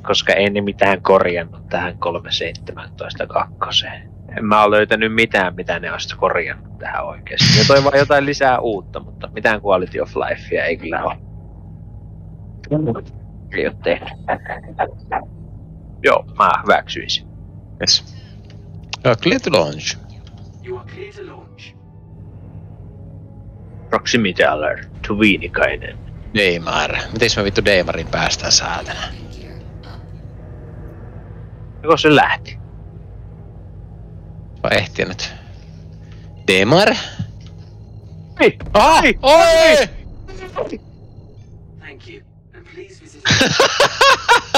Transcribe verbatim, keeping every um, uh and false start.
koska ei ne mitään korjannut tähän kolme seitsemäntoista kakkoseen. En mä oo löytänyt mitään, mitä ne olisi korjannut tähän oikeesti. Ne toi vaan jotain lisää uutta, mutta mitään quality of lifea ei kyllä oo. Ei oo tehty. Joo, mä hyväksyisin. Yes. Uh, clear to launch. You are clear to launch. Proximity alert to Viinikainen. Deimar. Miten me vittu Deimarin päästään saatana? Joko se lähti? Vai ehtinyt? Deimar? Ei! Ah! Ei! Oi! Thank you, and please visit